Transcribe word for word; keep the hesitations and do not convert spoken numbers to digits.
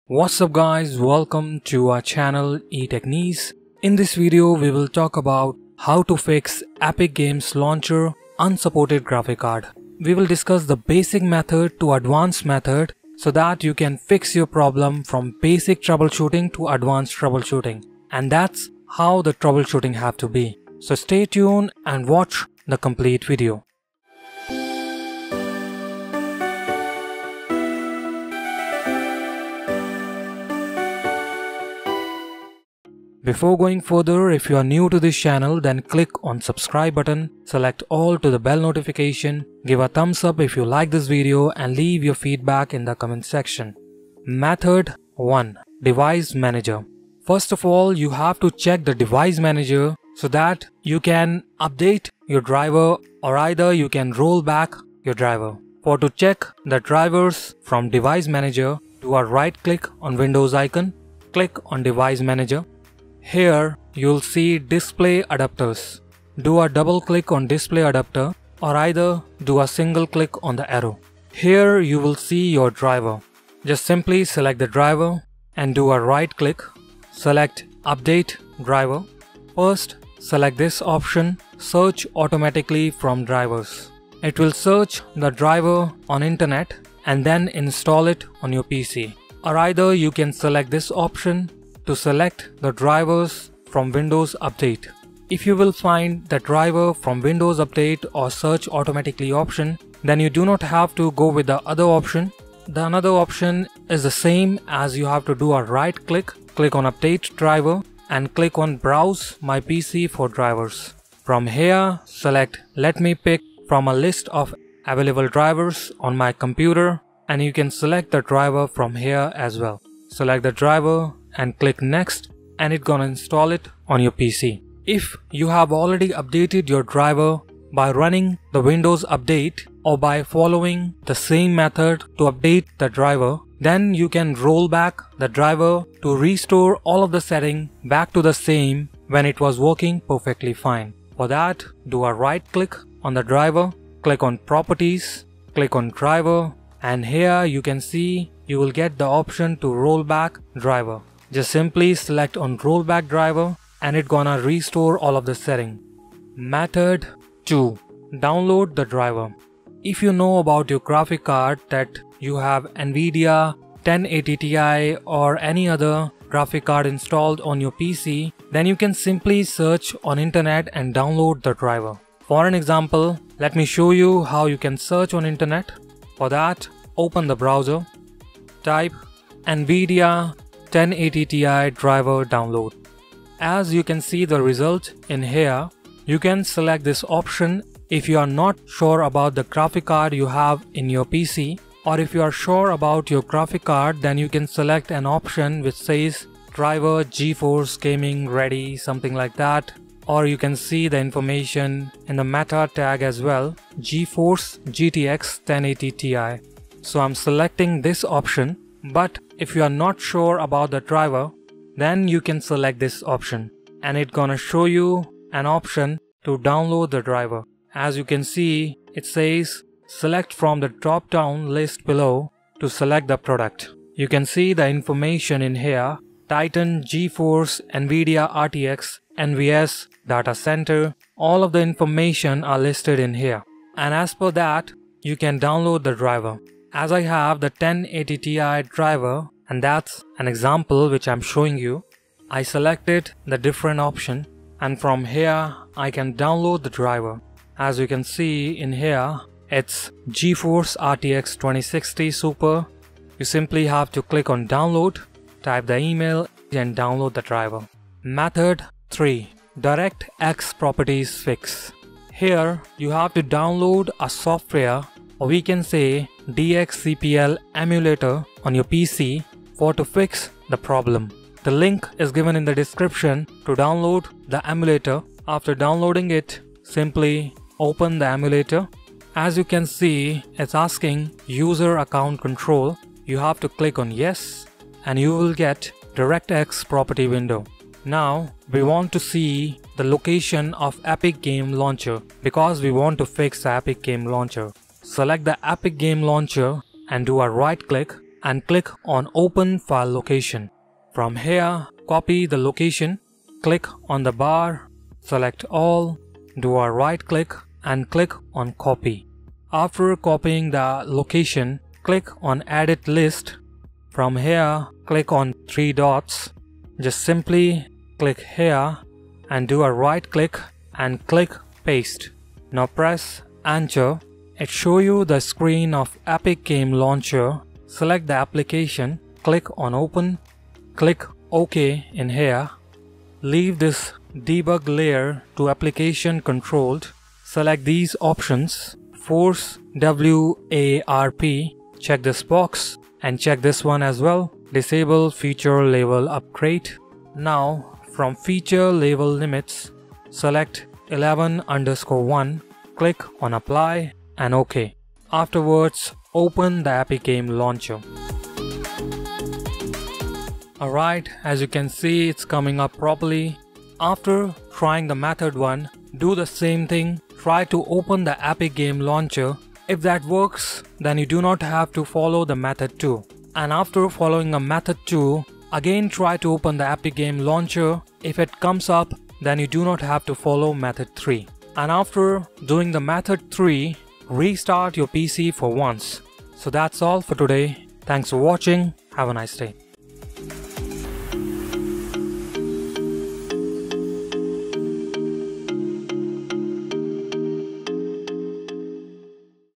What's up guys, welcome to our channel Etechniz. In this video we will talk about how to fix Epic Games Launcher unsupported graphic card. We will discuss the basic method to advanced method so that you can fix your problem from basic troubleshooting to advanced troubleshooting. And that's how the troubleshooting have to be. So stay tuned and watch the complete video. Before going further, if you are new to this channel, then click on subscribe button, select all to the bell notification, give a thumbs up if you like this video and leave your feedback in the comment section. Method one. Device Manager. First of all, you have to check the Device Manager so that you can update your driver or either you can roll back your driver. For to check the drivers from Device Manager, do a right click on Windows icon, click on Device Manager. Here you'll see display adapters. Do a double click on display adapter or either do a single click on the arrow. Here you will see your driver. Just simply select the driver and do a right click. Select update driver. First select this option, search automatically from drivers. It will search the driver on internet and then install it on your P C. Or either you can select this option to select the drivers from Windows Update. If you will find the driver from Windows Update or search automatically option, then you do not have to go with the other option. The another option is the same as you have to do a right click, click on update driver and click on browse my P C for drivers. From here select let me pick from a list of available drivers on my computer and you can select the driver from here as well. Select the driver and click next and it's gonna install it on your P C. If you have already updated your driver by running the Windows Update or by following the same method to update the driver, then you can roll back the driver to restore all of the setting back to the same when it was working perfectly fine. For that, do a right click on the driver, click on properties, click on driver and here you can see you will get the option to roll back driver. Just simply select on rollback driver and it's gonna restore all of the setting. Method two. Download the driver. If you know about your graphic card that you have NVIDIA ten eighty Ti or any other graphic card installed on your P C, then you can simply search on internet and download the driver. For an example, let me show you how you can search on internet. For that, open the browser, type NVIDIA ten eighty Ti driver download. As you can see the result in here, you can select this option if you are not sure about the graphic card you have in your P C, or if you are sure about your graphic card, then you can select an option which says driver GeForce Gaming Ready, something like that, or you can see the information in the meta tag as well, GeForce G T X ten eighty Ti. So I'm selecting this option. But if you are not sure about the driver, then you can select this option and it's gonna show you an option to download the driver. As you can see, it says select from the drop down list below to select the product. You can see the information in here: Titan, GeForce, NVIDIA R T X, N V S, data center. All of the information are listed in here. And as per that, you can download the driver. As I have the ten eighty Ti driver and that's an example which I'm showing you, I selected the different option and from here I can download the driver. As you can see in here, it's GeForce R T X twenty sixty Super. You simply have to click on download, type the email and download the driver. Method three. DirectX properties fix. Here you have to download a software, or we can say D X C P L emulator on your P C for to fix the problem. The link is given in the description to download the emulator. After downloading it, simply open the emulator. As you can see, it's asking user account control. You have to click on yes and you will get DirectX property window. Now we want to see the location of Epic Game Launcher because we want to fix the Epic Game Launcher. Select the Epic Game Launcher and do a right click and click on Open File Location. From here, copy the location, click on the bar, select all, do a right click and click on Copy. After copying the location, click on Edit List. From here, click on three dots. Just simply click here and do a right click and click Paste. Now press Enter. It shows you the screen of Epic Game Launcher. Select the application, click on Open, click OK in here. Leave this debug layer to application controlled. Select these options, Force W A R P, check this box and check this one as well, disable feature level upgrade. Now from feature level limits, select eleven underscore one, click on apply and OK. Afterwards, open the Epic Game Launcher. Alright, as you can see, it's coming up properly. After trying the method one, do the same thing. Try to open the Epic Game Launcher. If that works, then you do not have to follow the method two. And after following a method two, again try to open the Epic Game Launcher. If it comes up, then you do not have to follow method three. And after doing the method three, restart your P C for once. So that's all for today. Thanks for watching. Have a nice day.